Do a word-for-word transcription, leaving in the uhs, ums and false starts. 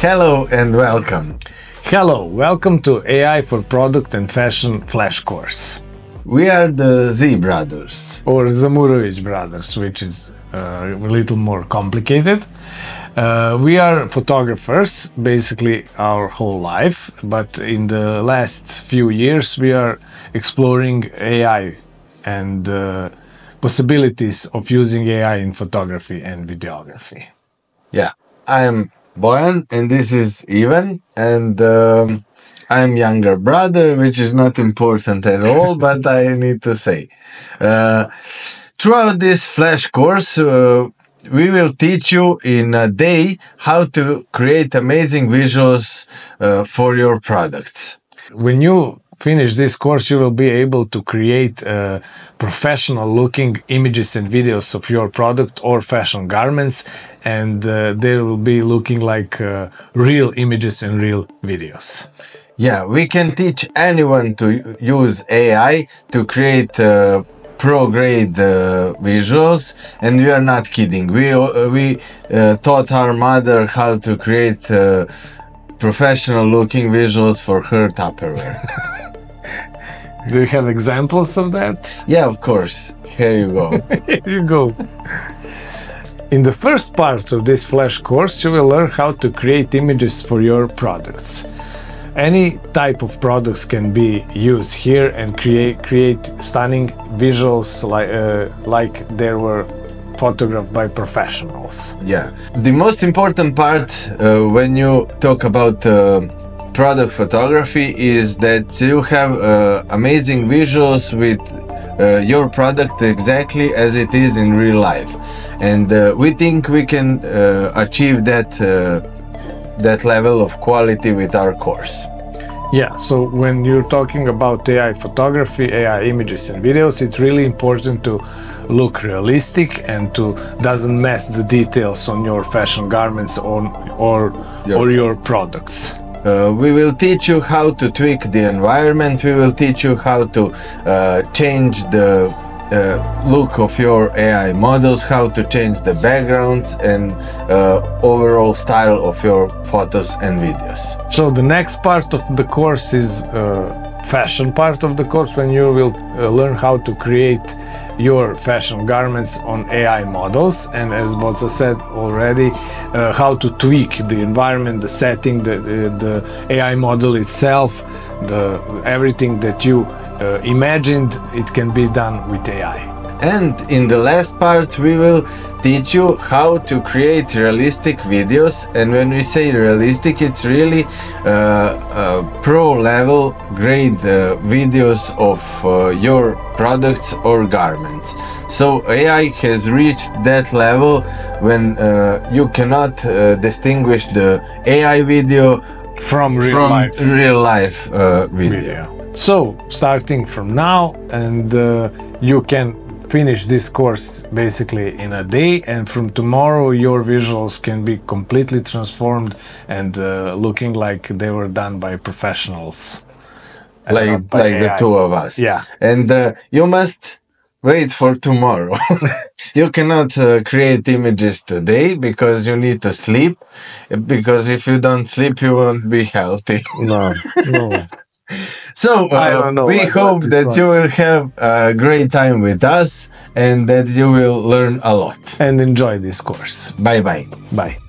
Hello and welcome. Hello, welcome to A I for Product and Fashion Flash Course. We are the Z brothers. Or Zamurovic brothers, which is uh, a little more complicated. Uh, we are photographers, basically our whole life, but in the last few years we are exploring A I and uh, possibilities of using A I in photography and videography. Yeah, I am Bojan and this is Ivan, and um, I am younger brother, which is not important at all, but I need to say. Uh, throughout this flash course, uh, we will teach you in a day how to create amazing visuals uh, for your products. When you finish this course, you will be able to create uh, professional looking images and videos of your product or fashion garments, and uh, they will be looking like uh, real images and real videos. Yeah, we can teach anyone to use A I to create uh, pro-grade uh, visuals, and we are not kidding. We, uh, we uh, taught our mother how to create uh, professional looking visuals for her Tupperware. Do you have examples of that? Yeah, of course. Here you go. Here you go. In the first part of this flash course, you will learn how to create images for your products. Any type of products can be used here and create create stunning visuals like uh, like they were photographed by professionals. Yeah. The most important part uh, when you talk about uh, product photography is that you have uh, amazing visuals with uh, your product exactly as it is in real life, and uh, we think we can uh, achieve that uh, that level of quality with our course. Yeah, so when you're talking about A I photography, A I images and videos, it's really important to look realistic and to doesn't mess the details on your fashion garments on or Your or your products. Uh, we will teach you how to tweak the environment. We will teach you how to uh, change the uh, look of your A I models, how to change the backgrounds and uh, overall style of your photos and videos. So the next part of the course is uh, fashion part of the course, when you will uh, learn how to create your fashion garments on A I models, and as Boca said already, uh, how to tweak the environment, the setting, the, the, the A I model itself, the everything that you uh, imagined, it can be done with A I. And in the last part we will teach you how to create realistic videos, and when we say realistic, it's really uh, uh, pro level grade uh, videos of uh, your products or garments. So A I has reached that level when uh, you cannot uh, distinguish the A I video From real from life, real life uh, video. video. So starting from now, and uh, you can finish this course basically in a day, and from tomorrow your visuals can be completely transformed and uh, looking like they were done by professionals, Like, uh, by like the A I. two of us. Yeah. And uh, you must wait for tomorrow. You cannot uh, create images today because you need to sleep, because if you don't sleep you won't be healthy. No, no. So I uh, don't know we what- hope what that this you was. will have a great time with us and that you will learn a lot. And enjoy this course. Bye bye. Bye.